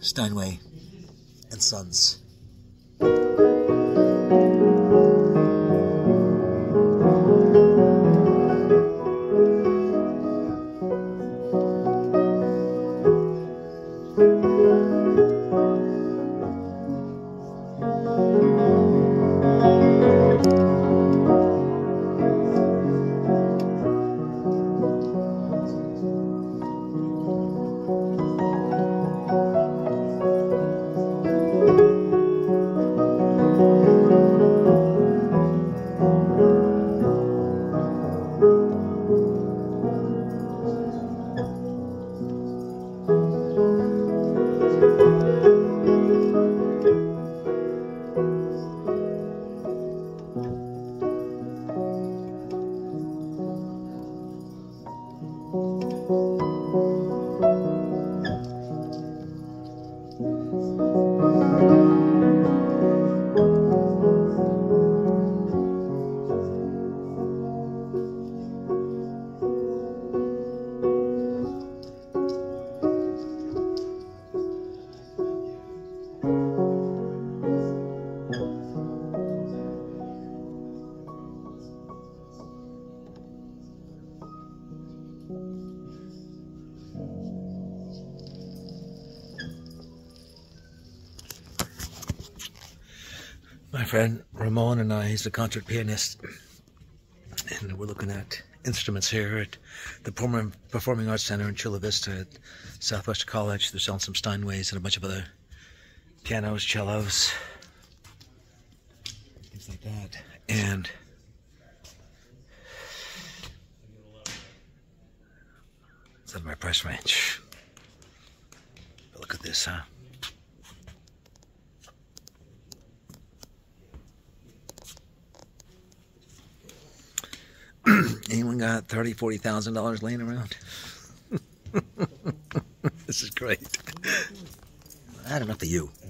Steinway and Sons. My friend Ramon and I, he's a concert pianist, and we're looking at instruments here at the Performing Arts Center in Chula Vista at Southwestern College. They're selling some Steinways and a bunch of other pianos, cellos, things like that. And it's out of my price range. But look at this, huh? Anyone got $30,000, $40,000 laying around? This is great. I had enough of you.